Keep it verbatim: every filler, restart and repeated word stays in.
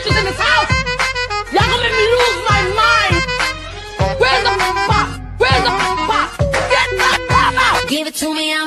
bitches in this house. Y'all gonna make me lose my mind. Where's the pop? Where's the pop? Get the pop out. Give it to me, I'm